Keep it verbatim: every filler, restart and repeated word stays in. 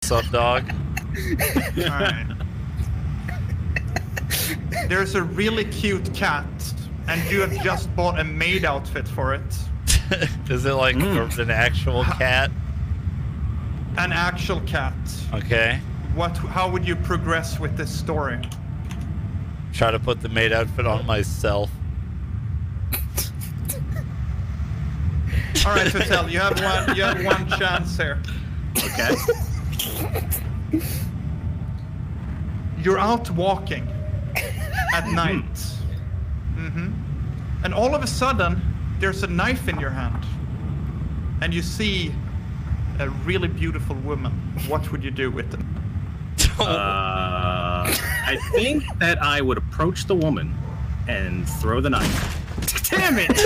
Sup, dog? Alright. There's a really cute cat, and you have just bought a maid outfit for it. Is it like mm. an actual cat? An actual cat. Okay. What? How would you progress with this story? Try to put the maid outfit on myself. All right, Hotel, you have one. You have one chance here. Okay. You're out walking at night, mm-hmm. and all of a sudden, there's a knife in your hand, and you see a really beautiful woman. What would you do with it? Uh, I think that I would approach the woman and throw the knife. Damn it!